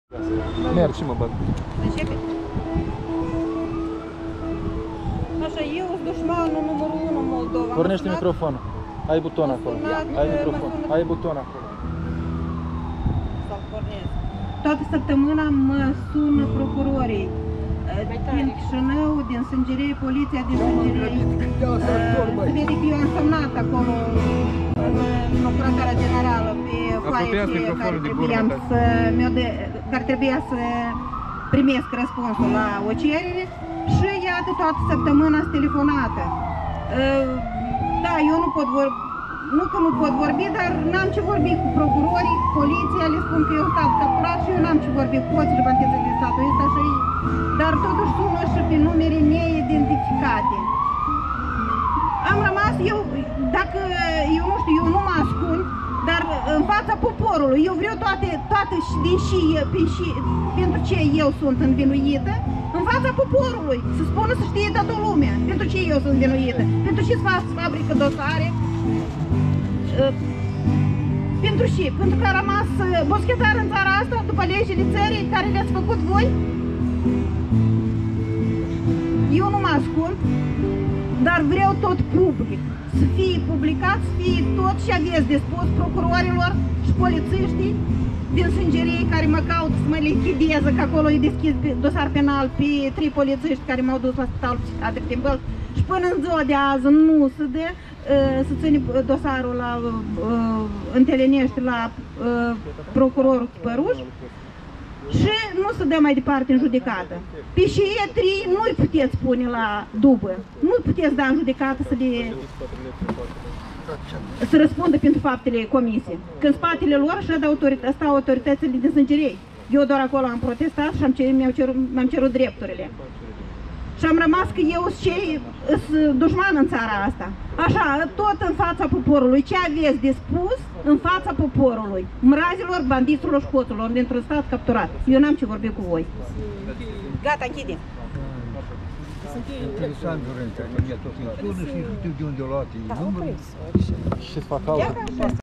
Merg și mă bag. Începe? Așa, eu sunt dușmanul numărul 1 în Moldova. Pornește microfonul. Ai buton acolo. Ai microfon. Ai buton acolo. Să-l pornesc. Toată săptămâna mă sună procurorii din Chișinău, din Sângerei, poliția din Sângerei. Se vede că eu am semnat acolo în Procuratura Generală pe foaie care trebuia să primesc răspunsul la o cerere și iată toată săptămâna sunt telefonată. Da, eu nu pot vorbi, nu că nu pot vorbi, dar n-am ce vorbi cu procurorii, cu poliția, le spun că eu stat capturat și eu n-am ce vorbi cu toți repartiții de statul ăsta și dar totuși sună și pe numere neidentificate. Am rămas, eu, dacă, eu nu știu, eu nu mă ascund, dar în fața poporului, eu vreau toate pentru ce eu sunt învinuită, în fața poporului, să spună, să știe toată lumea, pentru ce eu sunt învinuită, pentru ce să fabrică dosare, pentru ce? Pentru că a rămas boschetar în țara asta, după legile țării care le-ați făcut voi? Eu nu mă ascund, dar vreau tot public, să fie publicat, să fie tot ce aveți de spus procurorilor și polițiștii din Sângerei care mă caută să mă lichideze, că acolo e deschis dosar penal pe 3 polițiști care m-au dus la spitalul psihiatric din Bălți și până în ziua de azi nu se dă să ține dosarul la întâlnește la procurorul Chipăruș și nu se dă mai departe în judecată. Pe șietrii nu-i puteți pune la dubă, nu-i puteți da în judecată să răspundă pentru faptele comise. Când spatele lor stau autoritățile din Sângerei. Eu doar acolo am protestat și mi-am cerut drepturile. Și am rămas că eu sunt dușman în țara asta. Așa, tot în fața poporului. Ce aveți de spus în fața poporului? Mrazilor, bandiților și hoților dintr-un stat capturat. Eu n-am ce vorbi cu voi. Gata, închidem. Interesant, Lorența, că mi-a tot în sună și știu de unde o luat numărul. Și-ți fac altă.